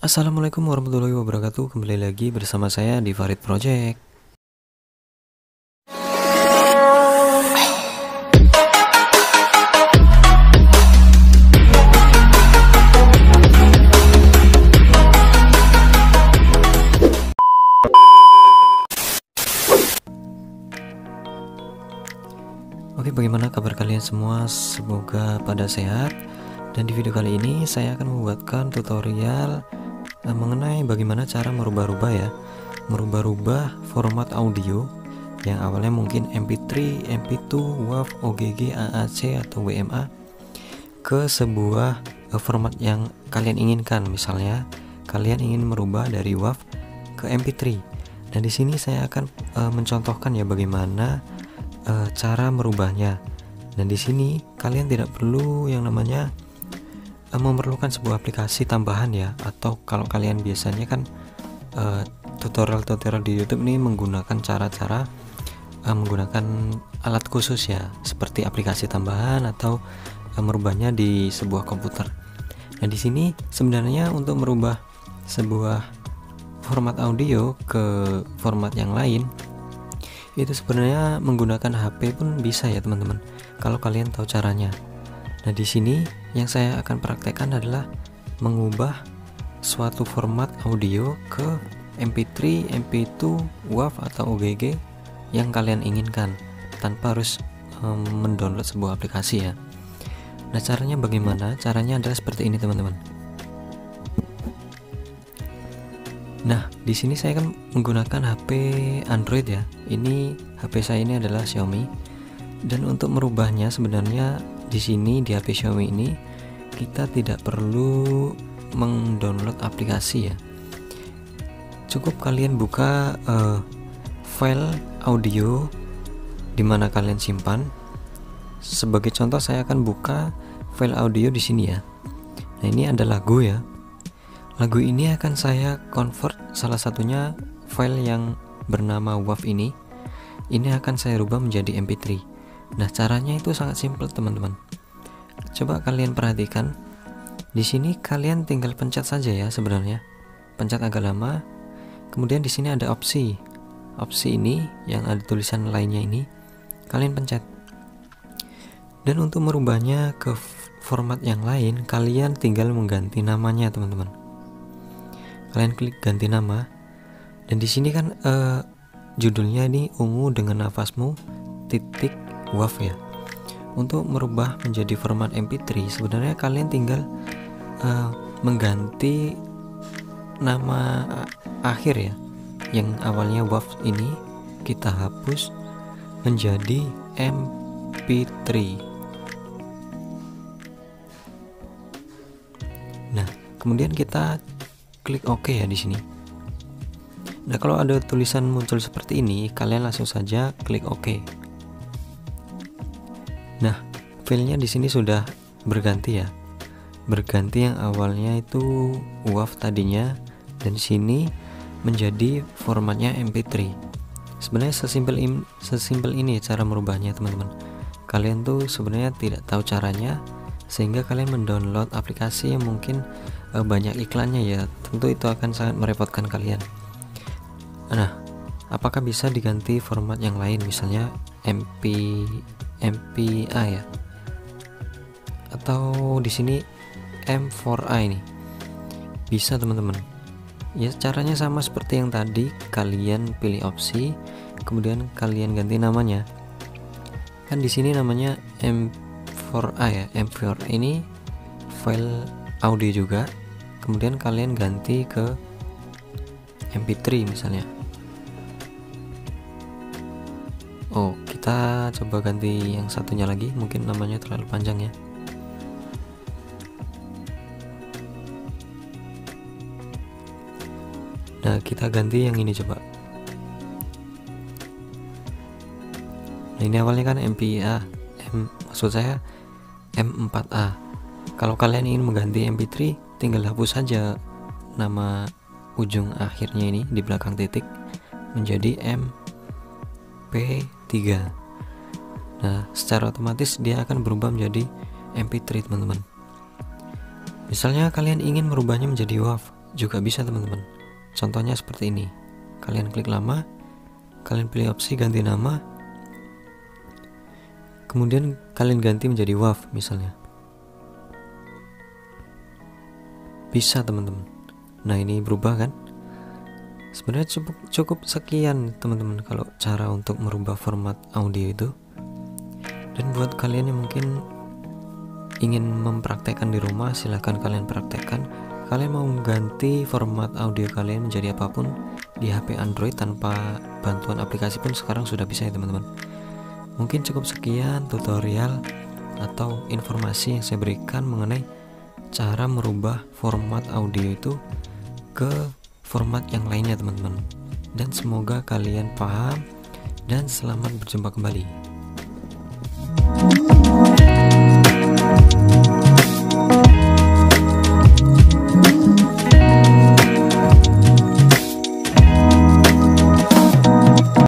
Assalamualaikum warahmatullahi wabarakatuh. Kembali lagi bersama saya di Farid Project. Oke, bagaimana kabar kalian semua? Semoga pada sehat. Dan di video kali ini saya akan membuatkan tutorial mengenai bagaimana cara merubah format audio yang awalnya mungkin MP3, MP2, WAV, OGG, AAC atau WMA ke sebuah format yang kalian inginkan. Misalnya kalian ingin merubah dari WAV ke MP3. Dan di sini saya akan mencontohkan ya bagaimana cara merubahnya. Dan di sini kalian tidak perlu yang namanya memerlukan sebuah aplikasi tambahan ya, atau kalau kalian biasanya kan tutorial-tutorial di YouTube ini menggunakan cara-cara menggunakan alat khusus ya, seperti aplikasi tambahan atau merubahnya di sebuah komputer. Nah, di sini sebenarnya untuk merubah sebuah format audio ke format yang lain itu sebenarnya menggunakan HP pun bisa ya teman-teman, kalau kalian tahu caranya. Nah, di sini yang saya akan praktekkan adalah mengubah suatu format audio ke MP3, MP2, WAV atau OGG yang kalian inginkan tanpa harus mendownload sebuah aplikasi ya. Nah, caranya bagaimana? Caranya adalah seperti ini teman-teman. Nah, di sini saya kan menggunakan HP Android ya. Ini HP saya ini adalah Xiaomi. Dan untuk merubahnya sebenarnya di sini di HP Xiaomi ini kita tidak perlu mendownload aplikasi ya. Cukup kalian buka file audio di mana kalian simpan. Sebagai contoh saya akan buka file audio di sini ya. Nah, ini ada lagu ya. Lagu ini akan saya convert, salah satunya file yang bernama WAV ini akan saya rubah menjadi MP3. Nah, caranya itu sangat simpel teman-teman. Coba kalian perhatikan. Di sini kalian tinggal pencet saja ya sebenarnya. Pencet agak lama. Kemudian di sini ada opsi. Opsi ini yang ada tulisan lainnya ini kalian pencet. Dan untuk merubahnya ke format yang lain, kalian tinggal mengganti namanya teman-teman. Kalian klik ganti nama. Dan di sini kan judulnya ini ungu dengan nafasmu titik WAV ya. Untuk merubah menjadi format MP3 sebenarnya kalian tinggal mengganti nama akhir ya, yang awalnya WAV ini kita hapus menjadi MP3. Nah, kemudian kita klik OK ya di sini. Nah, kalau ada tulisan muncul seperti ini, kalian langsung saja klik OK. Nah, filenya di sini sudah berganti ya. Berganti yang awalnya itu WAV tadinya, dan sini menjadi formatnya MP3. Sebenarnya sesimpel ini cara merubahnya teman-teman. Kalian tuh sebenarnya tidak tahu caranya, sehingga kalian mendownload aplikasi yang mungkin banyak iklannya ya. Tentu itu akan sangat merepotkan kalian. Nah, apakah bisa diganti format yang lain, misalnya MPA ya, atau di sini M4A ini? Bisa teman-teman. Ya, caranya sama seperti yang tadi. Kalian pilih opsi, kemudian kalian ganti namanya. Kan di sini namanya M4A ya. M4 ini file audio juga. Kemudian kalian ganti ke MP3 misalnya. Oh, kita coba ganti yang satunya lagi, mungkin namanya terlalu panjang ya. Nah, kita ganti yang ini coba. Nah, ini awalnya kan MPA, maksud saya M4A. Kalau kalian ingin mengganti MP3, tinggal hapus saja nama ujung akhirnya ini di belakang titik menjadi MP3. Nah, secara otomatis dia akan berubah menjadi MP3 teman-teman. Misalnya kalian ingin merubahnya menjadi WAV, juga bisa teman-teman. Contohnya seperti ini. Kalian klik lama, kalian pilih opsi ganti nama, kemudian kalian ganti menjadi WAV misalnya. Bisa teman-teman. Nah, ini berubah kan? Sebenarnya cukup sekian teman-teman kalau cara untuk merubah format audio itu. Dan buat kalian yang mungkin ingin mempraktekkan di rumah, silahkan kalian praktekkan. Kalian mau ganti format audio kalian menjadi apapun di HP Android tanpa bantuan aplikasi pun sekarang sudah bisa ya teman-teman. Mungkin cukup sekian tutorial atau informasi yang saya berikan mengenai cara merubah format audio itu ke format yang lainnya teman-teman. Dan semoga kalian paham dan selamat berjumpa kembali.